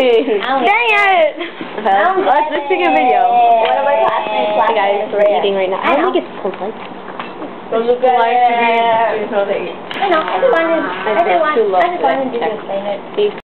Dang it! Let's just take a video. One of my classmates Hey guys, we're eating right now. I don't think it's polite. Don't look at it. I just wanted to explain it.